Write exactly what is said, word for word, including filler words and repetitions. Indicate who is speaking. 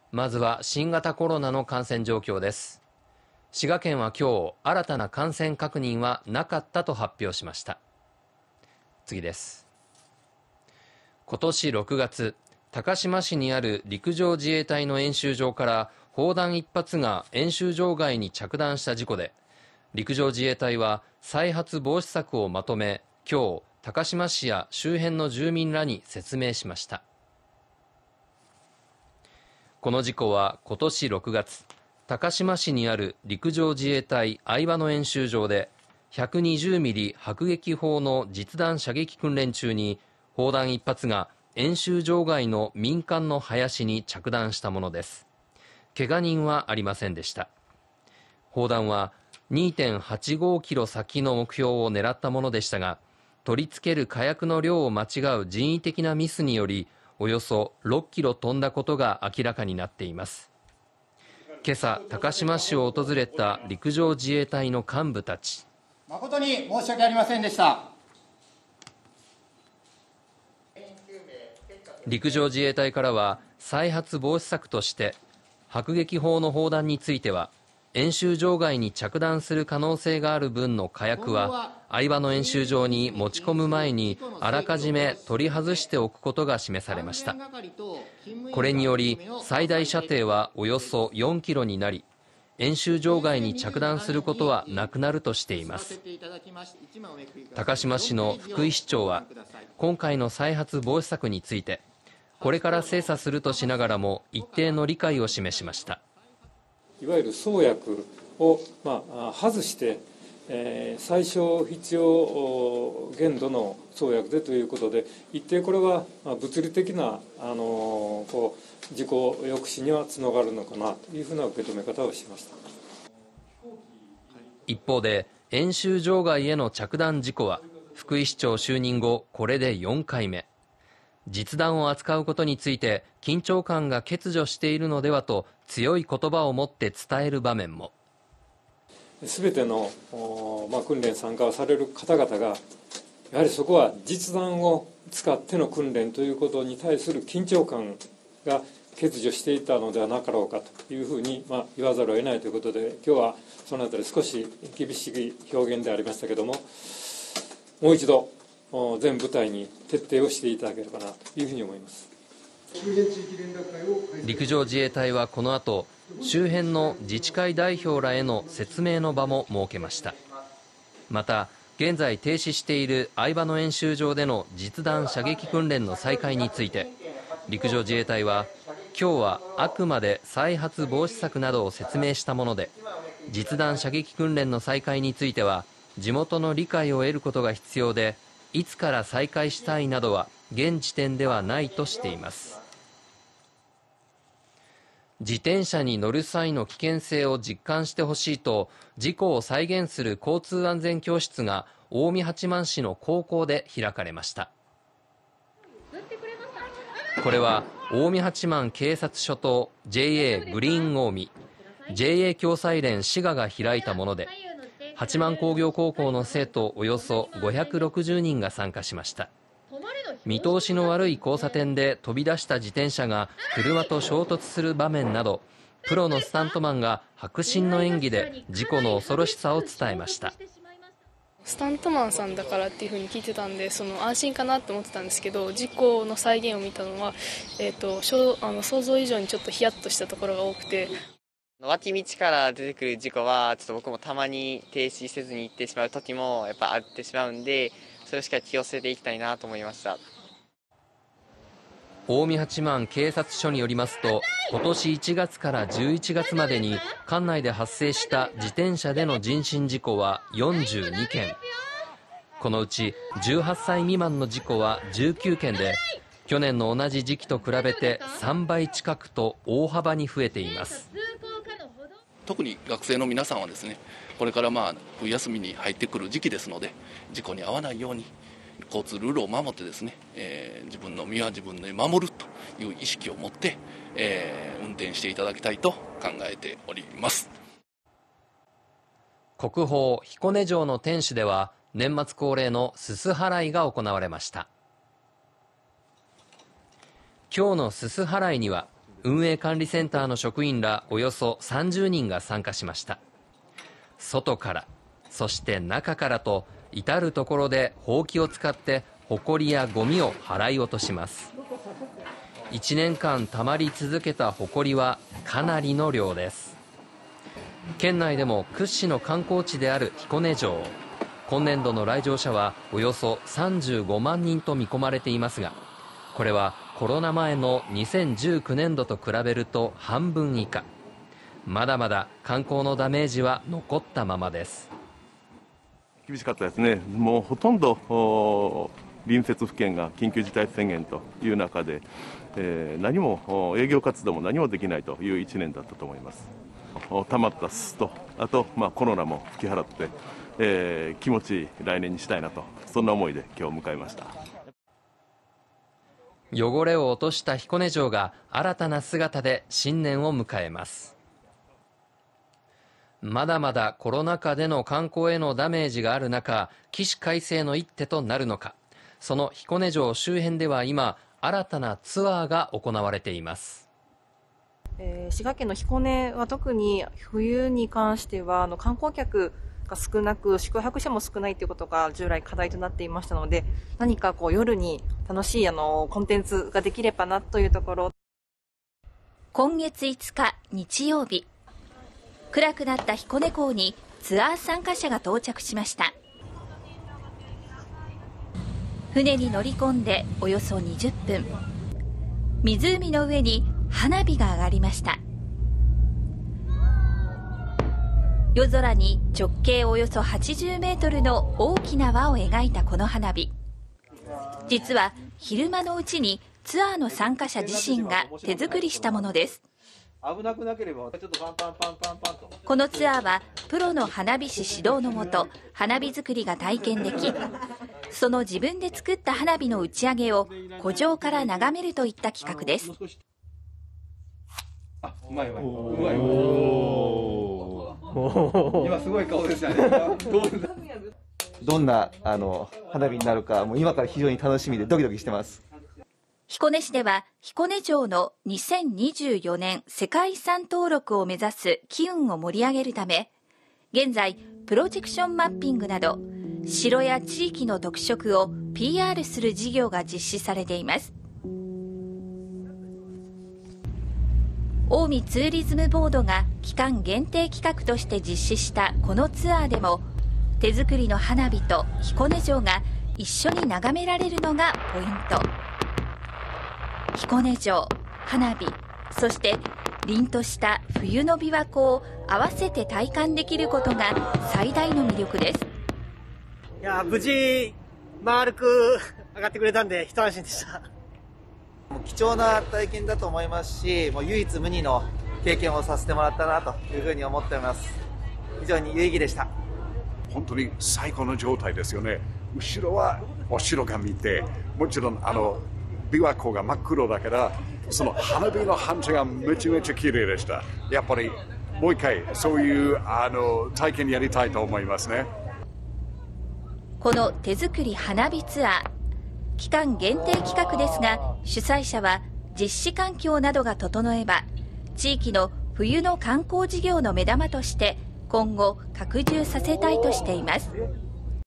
Speaker 1: まずは新型コロナの感染状況です。滋賀県は今日、新たな感染確認はなかったと発表しました。次です。今年ろくがつ、高島市にある陸上自衛隊の演習場から砲弾一発が演習場外に着弾した事故で、陸上自衛隊は再発防止策をまとめ、今日、高島市や周辺の住民らに説明しました。この事故は今年ろくがつ、高島市にある陸上自衛隊饗庭野演習場でひゃくにじゅうミリ迫撃砲の実弾射撃訓練中に砲弾一発が演習場外の民間の林に着弾したものです。怪我人はありませんでした。砲弾は にてんはちごキロ先の目標を狙ったものでしたが、取り付ける火薬の量を間違う人為的なミスによりおよそろっキロ飛んだことが明らかになっています。今朝、高島市を訪れた陸上自衛隊の幹部たち。
Speaker 2: 誠に申し訳ありませんでした。
Speaker 1: 陸上自衛隊からは再発防止策として迫撃砲の砲弾については演習場外に着弾する可能性がある分の火薬は饗庭野演習場に持ち込む前にあらかじめ取り外しておくことが示されました。これにより最大射程はおよそよんキロになり、演習場外に着弾することはなくなるとしています。高島市の福井市長は今回の再発防止策について、これから精査するとしながらも一定の理解を示しました。
Speaker 3: いわゆる創薬を、まあ、外して、えー、最小必要限度の創薬でということで、一定これは物理的な、あのー、こう事故抑止にはつながるのかなというふうな受け止め方をしました。
Speaker 1: 一方で、演習場外への着弾事故は福井市長就任後これでよんかいめ。実弾を扱うことについて緊張感が欠如しているのではと強い言葉を持って伝える場面も。
Speaker 3: すべての、まあ、訓練参加をされる方々がやはりそこは実弾を使っての訓練ということに対する緊張感が欠如していたのではなかろうかというふうに、まあ、言わざるを得ないということで、今日はそのあたり少し厳しい表現でありましたけれども、もう一度全部隊に徹底をしていただければなというふうに思います。
Speaker 1: 陸上自衛隊はこの後、周辺の自治会代表らへの説明の場も設けました。また、現在停止している饗庭野演習場での実弾射撃訓練の再開について、陸上自衛隊は今日はあくまで再発防止策などを説明したもので、実弾射撃訓練の再開については地元の理解を得ることが必要で、いつから再開したいなどは現時点ではないとしています。自転車に乗る際の危険性を実感してほしいと、事故を再現する交通安全教室が近江八幡市の高校で開かれました。これは近江八幡警察署と ジェイエー グリーン近江、ジェイエー 共済連滋賀が開いたもので、八幡工業高校の生徒およそごひゃくろくじゅうにんが参加しました。見通しの悪い交差点で飛び出した自転車が車と衝突する場面など、プロのスタントマンが迫真の演技で事故の恐ろしさを伝えました。
Speaker 4: スタントマンさんだからっていう風に聞いてたんで、その安心かなって思ってたんですけど、事故の再現を見たのは、えーと、あの想像以上にちょっとヒヤッとしたところが多くて、
Speaker 5: 脇道から出てくる事故はちょっと僕もたまに停止せずに行ってしまう時もやっぱあってしまうんで、それをしっかり気をつけていきたいなと思いました。
Speaker 1: 近江八幡警察署によりますと、今年いちがつからじゅういちがつまでに管内で発生した自転車での人身事故はよんじゅうにけん、このうちじゅうはっさい未満の事故はじゅうきゅうけんで、去年の同じ時期と比べてさんばい近くと大幅に増えています。
Speaker 6: 特に学生の皆さんはですね、これからまあ冬休みに入ってくる時期ですので、事故に遭わないように交通ルールを守ってですね、えー、自分の身は自分で守るという意識を持って、えー、運転していただきたいと考えております。
Speaker 1: 国宝彦根城の天守では年末恒例のすす払いが行われました。今日のすす払いには運営管理センターの職員らおよそさんじゅうにんが参加しました。外から、そして中からと至る所でほうきを使ってほこりやゴミを払い落とします。いちねんかんたまり続けたほこりはかなりの量です。県内でも屈指の観光地である彦根城、今年度の来場者はおよそさんじゅうごまんにんと見込まれていますが、これはコロナ前のにせんじゅうきゅうねんどと比べると半分以下。まだまだ観光のダメージは残ったままです。
Speaker 7: 厳しかったですね。もうほとんど隣接府県が緊急事態宣言という中で、えー、何も営業活動も何もできないといういちねんだったと思います。たまったすと、あと、まあ、コロナも吹き払って、えー、気持ちいい来年にしたいなと、そんな思いで今日迎えました。
Speaker 1: 汚れを落とした彦根城が新たな姿で新年を迎えます。まだまだコロナ禍での観光へのダメージがある中、起死回生の一手となるのか。その彦根城周辺では今、新たなツアーが行われています。
Speaker 8: えー、滋賀県の彦根は特に冬に関してはあの観光客が少なく宿泊者も少ないということが従来課題となっていましたので、何かこう夜に楽しいあのコンテンツができればなというところ。
Speaker 9: 今月いつか日曜日、暗くなった彦根港にツアー参加者が到着しました。船に乗り込んでおよそにじゅっぷん、湖の上に花火が上がりました。夜空に直径およそはちじゅうメートルの大きな輪を描いたこの花火、実は昼間のうちにツアーの参加者自身が手作りしたものです。
Speaker 10: 危なくなければちょっとパンパンパンパンパンと。
Speaker 9: このツアーはプロの花火師指導のもと花火作りが体験でき、その自分で作った花火の打ち上げを湖上から眺めるといった企画です。
Speaker 10: あ、うまいうまいうまい。今すごい顔でしたね。
Speaker 11: どんなあの花火になるか、もう今から非常に楽しみでドキドキしてます。
Speaker 9: 彦根市では彦根城のにせんにじゅうよねん世界遺産登録を目指す機運を盛り上げるため、現在プロジェクションマッピングなど城や地域の特色を ピーアール する事業が実施されています。近江ツーリズムボードが期間限定企画として実施したこのツアーでも、手作りの花火と彦根城が一緒に眺められるのがポイント。彦根城、花火、そして凛とした冬の琵琶湖を合わせて体感できることが最大の魅力です。
Speaker 12: いや、無事丸く上がってくれたんで一安心でした。
Speaker 11: 貴重な体験だと思いますし、もう唯一無二の経験をさせてもらったなというふうに思っております。非常に有意義でした。
Speaker 13: 本当に最高の状態ですよね。後ろはお城が見て、もちろんあの琵琶湖が真っ黒だから、その花火の反射がめちゃめちゃ綺麗でした。やっぱりもう一回そういうあの体験やりたいと思いますね。
Speaker 9: この手作り花火ツアー、期間限定企画ですが、主催者は実施環境などが整えば地域の冬の観光事業の目玉として今後拡充させたいとしています。